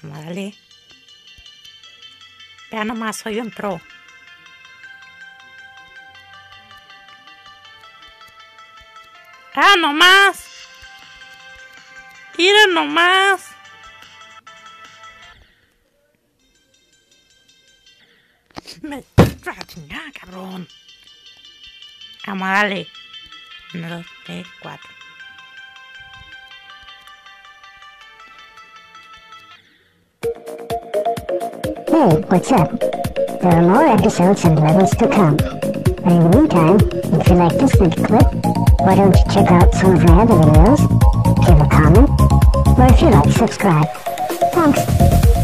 Vamos a darle. Vean nomás, soy un pro. ¡Ah, nomás! ¡Miren nomás! Me chingada, cabrón. Vamos a darle. 1, 2, 3, 4. Hey, what's up? There are more episodes and levels to come. But in the meantime, if you like this week's clip, why don't you check out some of my other videos, give a comment, or if you like, subscribe. Thanks!